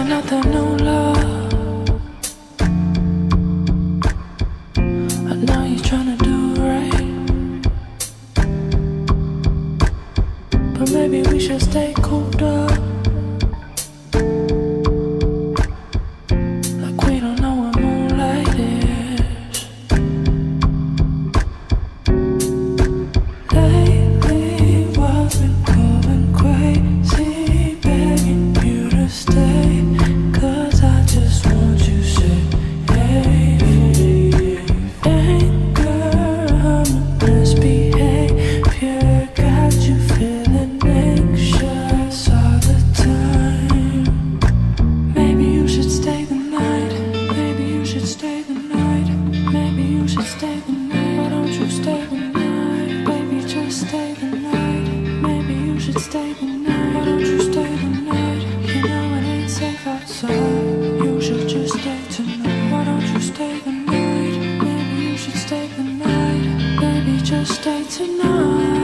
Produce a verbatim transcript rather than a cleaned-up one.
nothing, no love. I know you're trying to do right, but maybe we should stay cooped up, like we don't know what moonlight is. Lately, I've been going crazy, begging you to stay, 'cause I just want you safe. Anger, I'm a misbehavior, got you feeling anxious all the time. Maybe you should stay the night, maybe you should stay the night, maybe you should stay the night. Why don't you stay the night, baby, just stay the night. Maybe you should stay the night, why don't you stay the night? You know it ain't safe outside, you should just stay tonight. Why don't you stay the night, maybe you should stay the night, baby, just stay tonight.